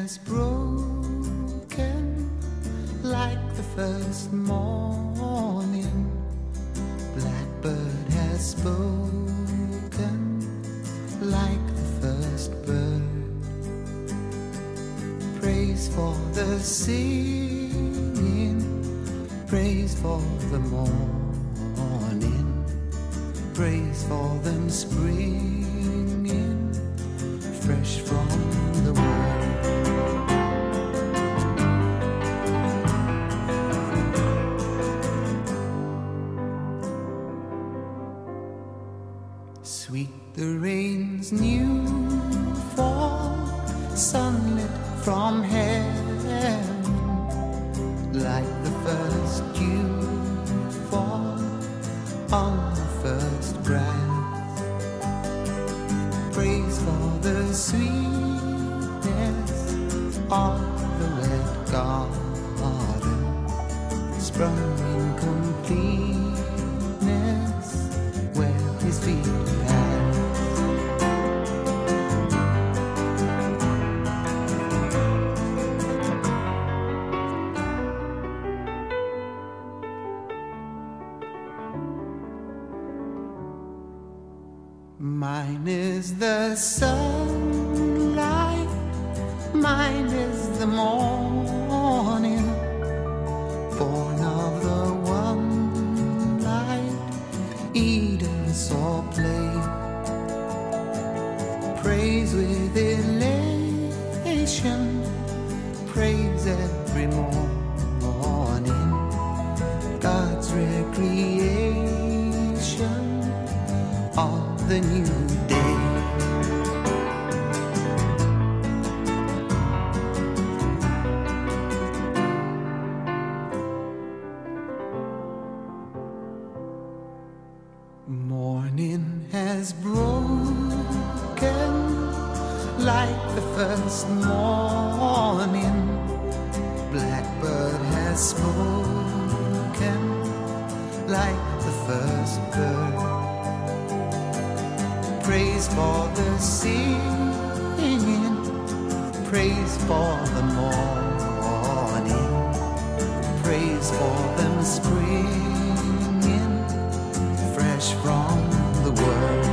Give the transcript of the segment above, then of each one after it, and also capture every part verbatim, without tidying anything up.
has broken like the first morning. Blackbird has spoken like the first bird. Praise for the singing, praise for the morning, praise for them springing fresh from the world. Sweet the rain's new fall, sunlit from heaven, like the first dew fall on the first grass. Praise for the sweetness of the wet garden, sprung in completeness where his feet pass. Mine is the sunlight, mine is the morning, born of the one light Eden saw play. Praise with elation, praise every morning, God's recreation of the new day. Morning has broken like the first morning. Blackbird has spoken like the first bird. Praise for the singing, praise for the morning, praise for them springing fresh from the world.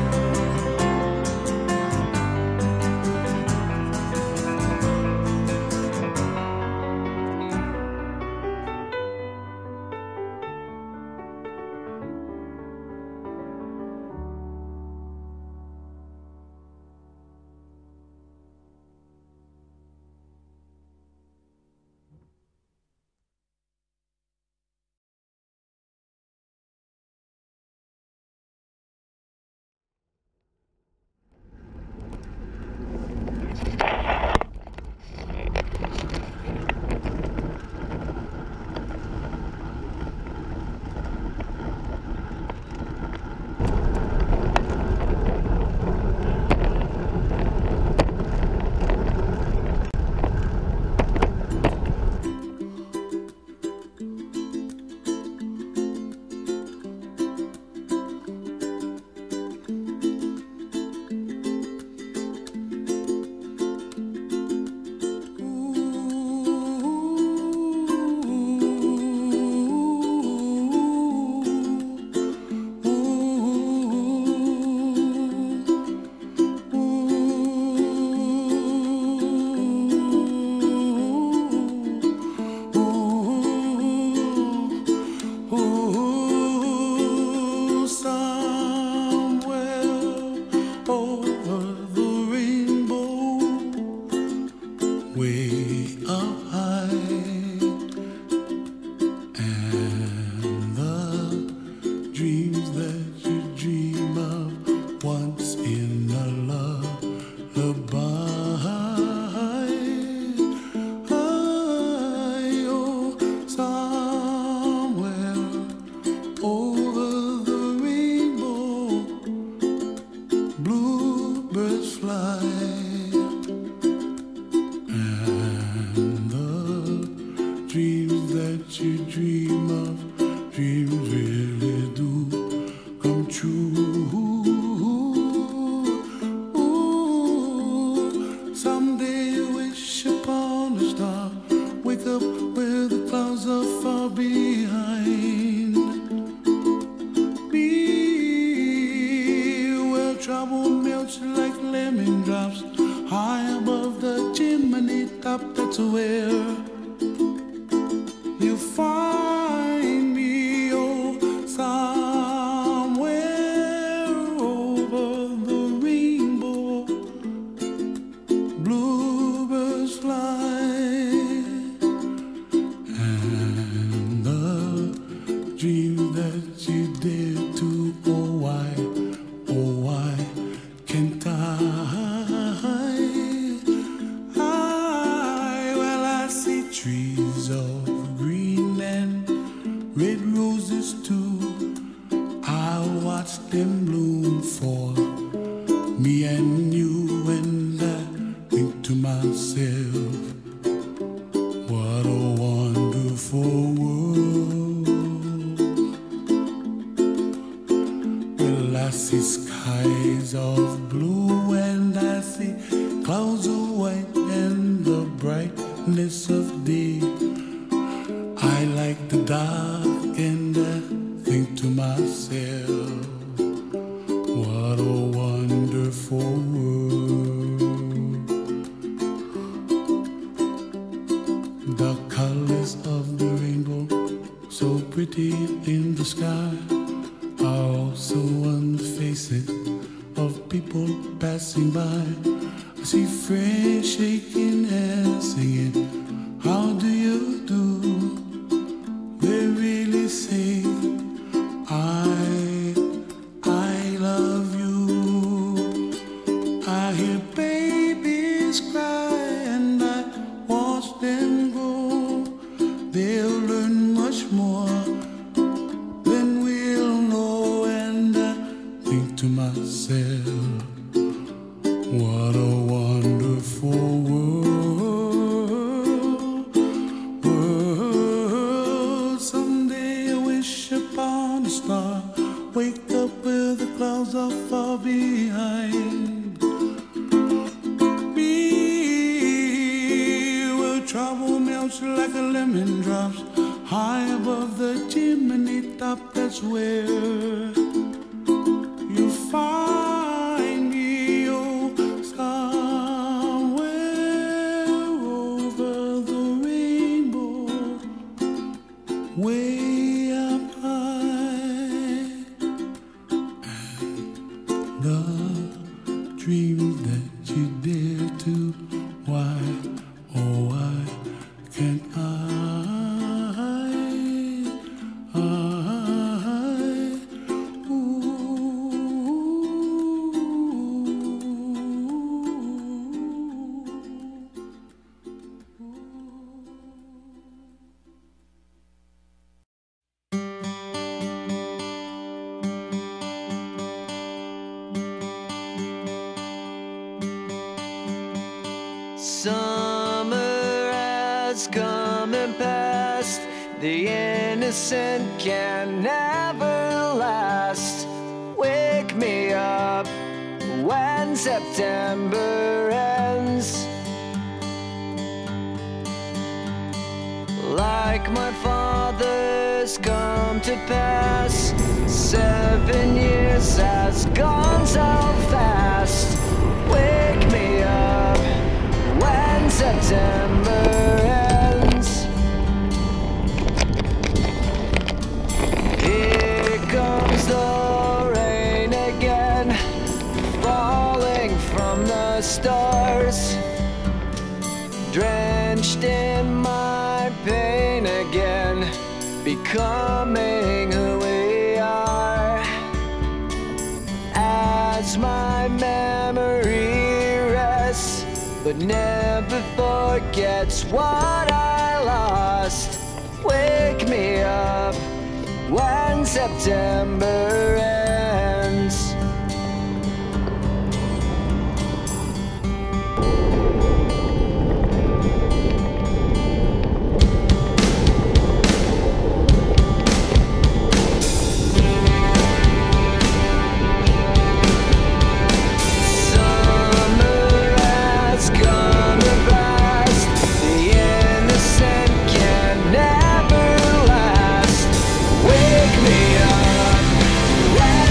Someday you wish upon top, that's where you find me, oh, somewhere over the rainbow. Bluebirds fly, and the dream that you dare to, oh why, oh why can't I? I, well I see trees of green and red roses too. I watch them bloom for me and you, and I think to myself, what a wonderful world. Well, I see skies of blue and I see clouds of white and the brightness of day. I like the dark and I think to myself, what a wonderful world. The colors of the rainbow, so pretty in the sky, are also on the faces of people passing by. I see friends shaking and singing, how do you do? They really say, I, I love you. I hear babies cry and I watch them grow. They'll learn much more than we'll know, and I think to myself, what a wonderful world, world. Someday I wish upon a star, wake up where the clouds are far behind me, where trouble melts like a lemon drops high above the chimney top. That's where you find me, oh, somewhere over the rainbow, way up high. And the dreams that you dare to, why, oh why can't I? I, ooh. Summer has come and passed. The innocent can never last. Wake me up when September ends. Like my father's come to pass, seven years has gone so fast. Wake me up when September ends. Here comes the rain again, falling from the stars, drenched in my pain again, becoming who we are. As my memory rests, but never forgets what I lost. Wake me up when September ends. When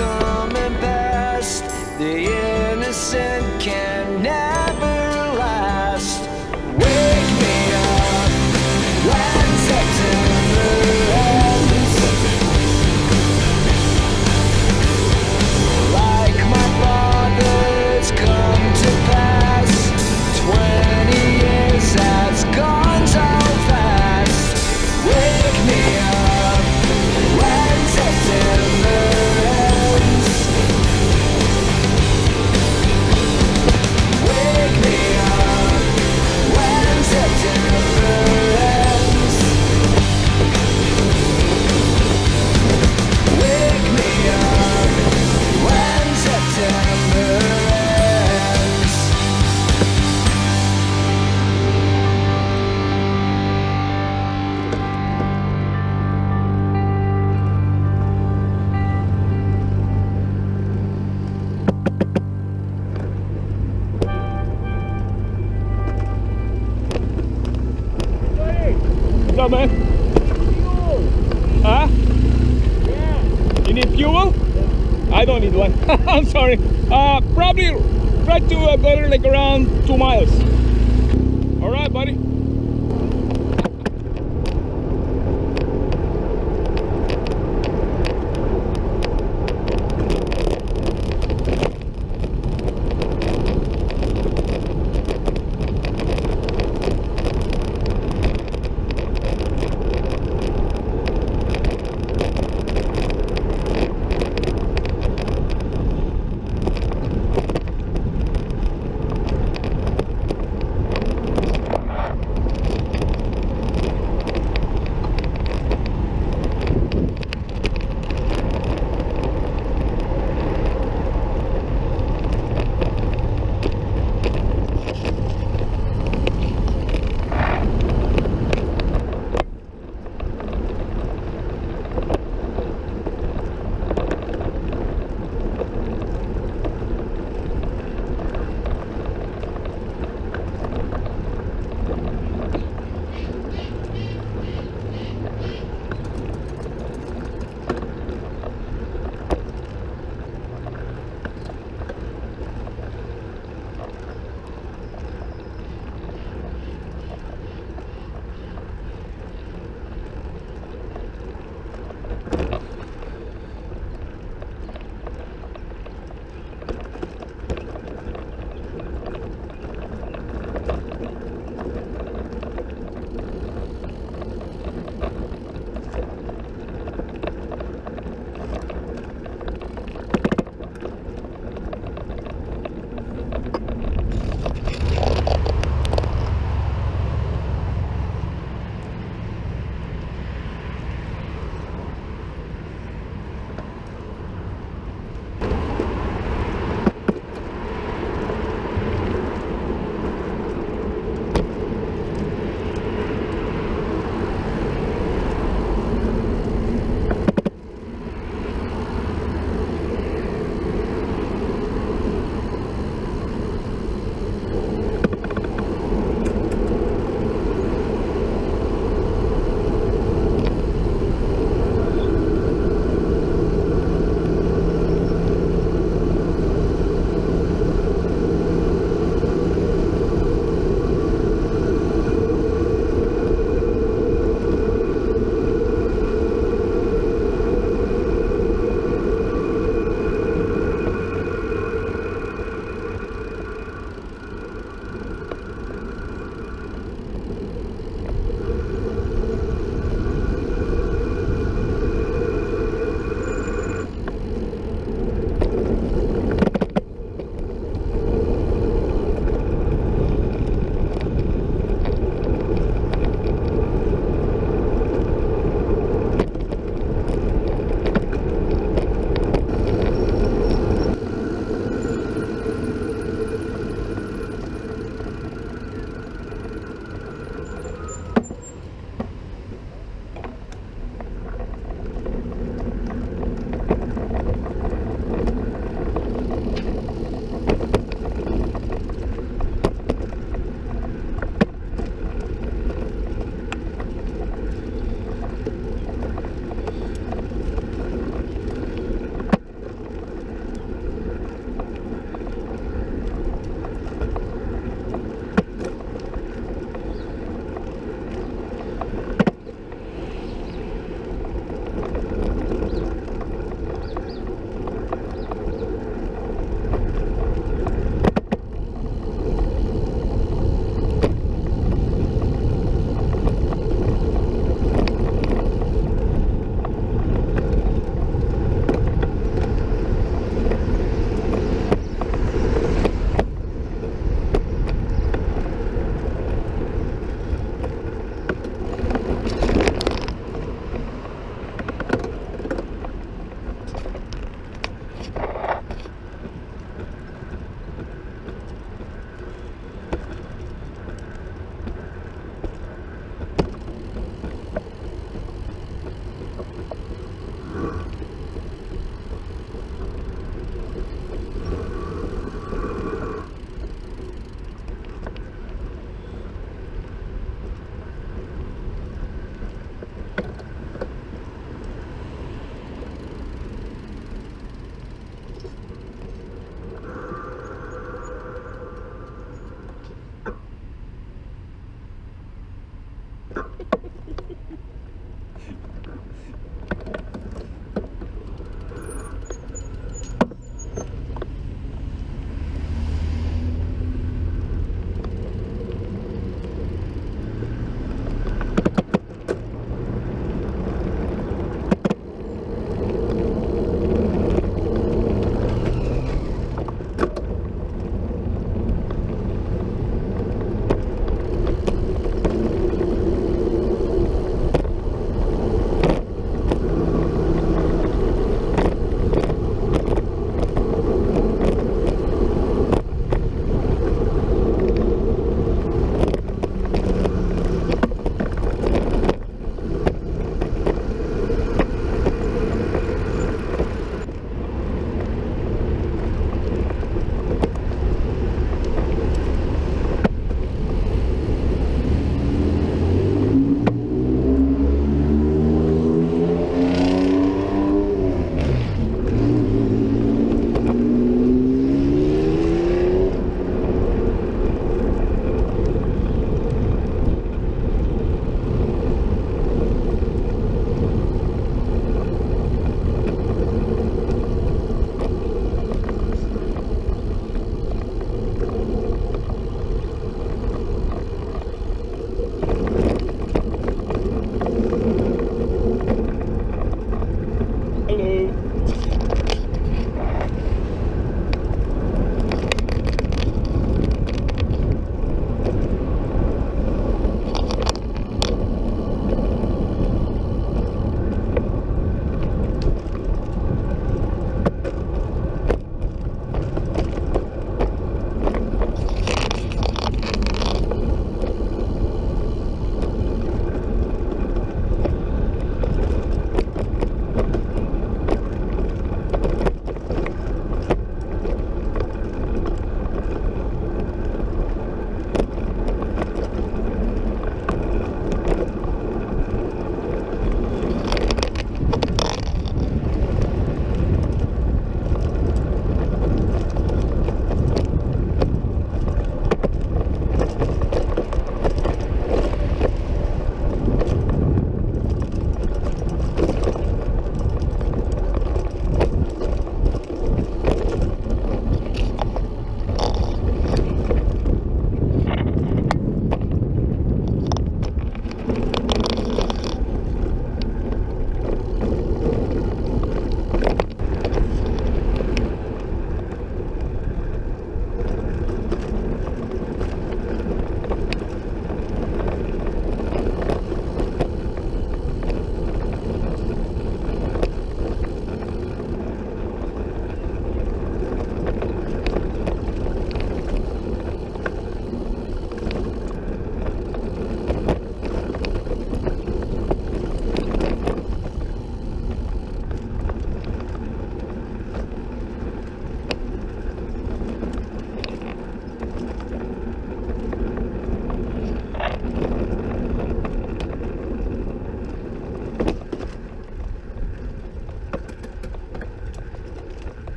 coming past. The innocent can never last. Wake me up when September ends. Like my father's come to pass. Twenty years has gone so fast. Wake me up when September ends. Wake me up when September ends. Wake me up when September ends. What's up, man? Huh? Yeah. You need fuel? Yeah. I don't need one. I'm sorry. Uh, probably try to uh, go there like around two miles. All right, buddy.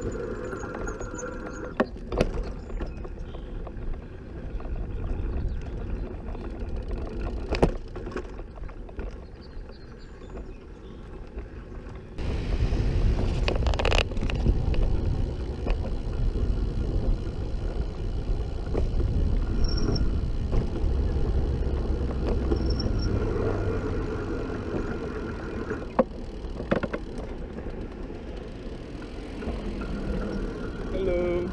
Hello.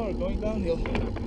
are going downhill.